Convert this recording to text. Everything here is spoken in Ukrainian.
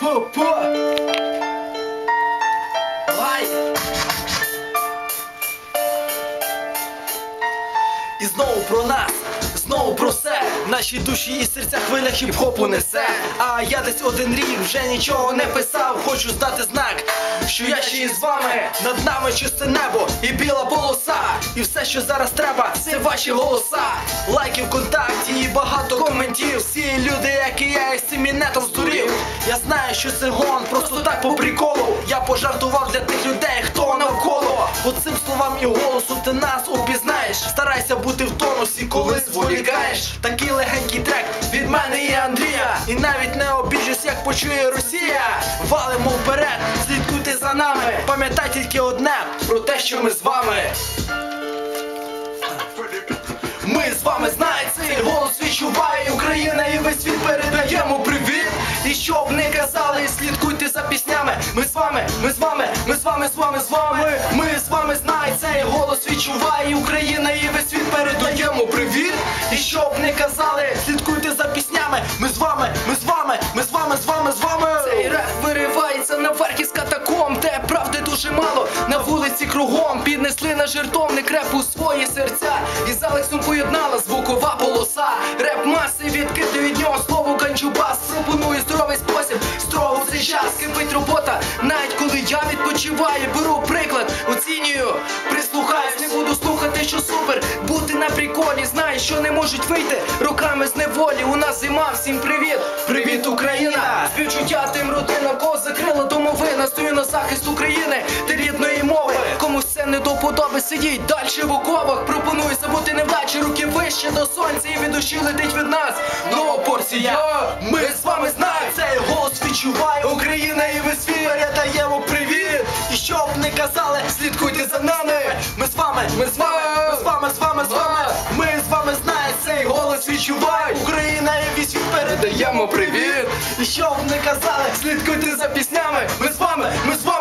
І знову про нас, знову про все. Наші душі і серця хвиля хіп-хопу несе. А я десь один рік вже нічого не писав. Хочу здати знак, що я ще із вами. Над нами чисте небо і біла полоса. І все, що зараз треба, це ваші голоса. Лайки ВКонтакті і багато коментів. Всі люди, як і я, з цим інетом здурів. Я знаю, що це гон, просто так по приколу. Я пожартував для тих людей, хто навколо. По цим словам і голосу ти нас упізнаєш. Старайся бути в тонусі, коли зволікаєш. Такий легенький трек від мене і Андрія. І навіть не обіжусь, як почує Росія. Валимо вперед, слідкуйте за нами. Пам'ятай тільки одне, про те, що ми з вами. Ми з вами, знаєте, цей голос відчуває Україна, і весь світ передаємо привіт. І щоб не казали, слідкуйте за піснями. Ми з вами, ми з вами, ми з вами, з вами, з вами. Ми з вами, знаєте, цей голос відчуває Україна, і весь світ передаємо привіт. І щоб не казали, слідкуйте за піснями. Ми з вами, ми з вами, ми з вами, з вами, з вами. Цей реп виривається наверх із катакомб, де правди дуже мало, на вулиці кругом. Піднесли на жертовник репу свої серця, і з Алексом поєднала звукова полоса. Реп маси відкрити від нього слово ганджубас. Пропоную здоровий спосіб, строго в цей час. Кипить робота, навіть коли я відпочиваю. Беру приклад, оцінюю, прислухаюсь, не буду слухати, що супер. Бути на приколі, знаю, що не можуть вийти роками з неволі. У нас зима, всім привіт, привіт, Україна. Співчуття тим родинам, кого закрила домовина. Стою на захист України та рідної мови. Комусь це не до подоби, сидіть далі в оковах. Пропоную забути невдачі, руки вище до сонця, і від душі летить від нас нова порція. Ми з вами, знаємо, цей голос відчуває Україна, і весь світ передаємо привіт. І щоб не казали, слідкуйте за нами. Ми з вами, ми з вами, ми з вами, з вами, з вами. Ми з вами, знаємо, цей голос відчуває Україна, і весь світ передаємо привіт. І щоб не казали, слідкуйте за піснями. Ми з вами, ми з вами.